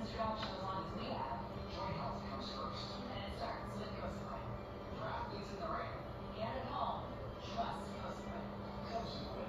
instructions on his way out. Joint health comes first. And it starts with Coastpoint. For athletes in the ring and at home, trust Coastpoint. Coastpoint.